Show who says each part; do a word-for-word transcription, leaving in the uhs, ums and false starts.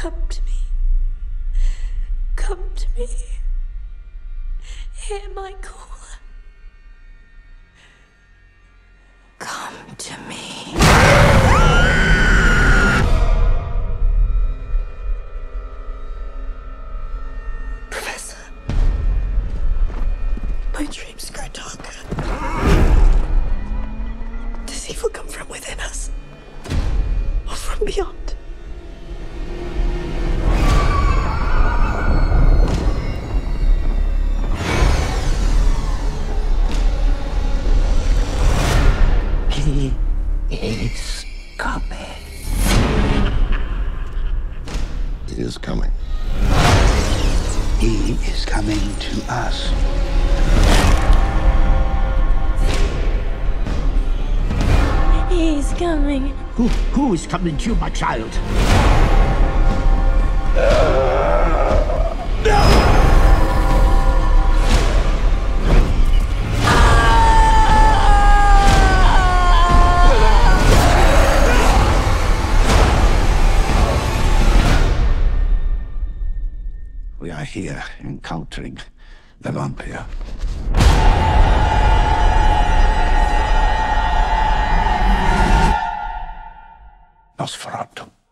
Speaker 1: Come to me. Come to me. Hear my call. Come to me. Professor, my dreams grow darker. Does evil come from within us? Or from beyond?
Speaker 2: He is coming.
Speaker 3: He is coming.
Speaker 2: He is coming to us.
Speaker 1: He's coming.
Speaker 2: Who, who is coming to you, my child? We are here encountering the vampire. Nosferatu.